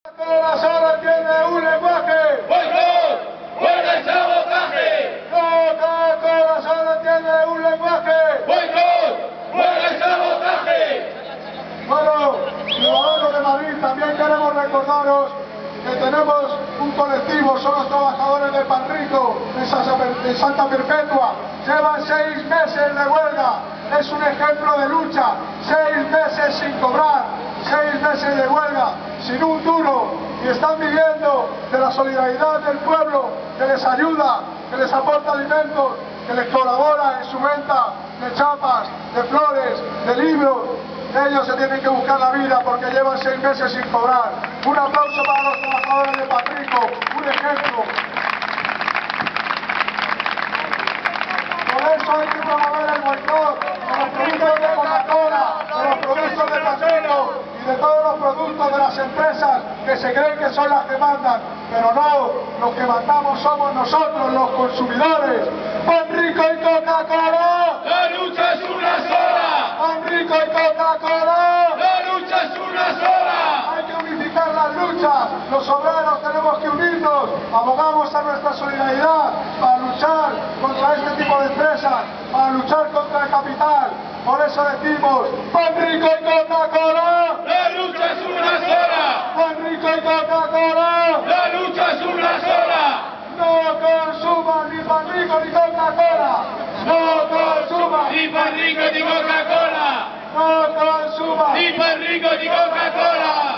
Coca-Cola solo tiene un lenguaje. ¡Boicot! ¡Huelga y sabotaje! Coca-Cola solo tiene un lenguaje. ¡Boicot! ¡Huelga y sabotaje! Bueno, ciudadanos de Madrid, también queremos recordaros que tenemos un colectivo, son los trabajadores de Panrico, en Santa Perpetua. Llevan 6 meses de huelga, es un ejemplo de lucha. 6 meses sin cobrar, 6 meses de huelga, sin un duro, y están viviendo de la solidaridad del pueblo, que les ayuda, que les aporta alimentos, que les colabora en su venta de chapas, de flores, de libros. Ellos se tienen que buscar la vida porque llevan 6 meses sin cobrar. Un aplauso para los trabajadores de Panrico, un ejemplo. Por eso hay que promover el boicot de los productos de Coca-Cola, de los productos de Panrico y de todos los productos de las empresas que se creen que son las que mandan. Pero no, los que mandamos somos nosotros, los consumidores. Panrico y Coca-Cola. ¡La lucha es una sola! Panrico y Coca-Cola. ¡La lucha es una sola! Hay que unificar las luchas, los obreros tenemos que unirnos, abogamos a nuestra solidaridad para luchar contra este tipo de empresas, para luchar contra el capital. Por eso decimos, Panrico y Coca-Cola. ¡La lucha es una sola! Panrico y Coca-Cola. ¡La lucha es una sola! No consuman ni Panrico ni Coca-Cola. No consuman ¡Ni Panrico ni Coca-Cola! No consuman ¡Ni Panrico ni Coca-Cola!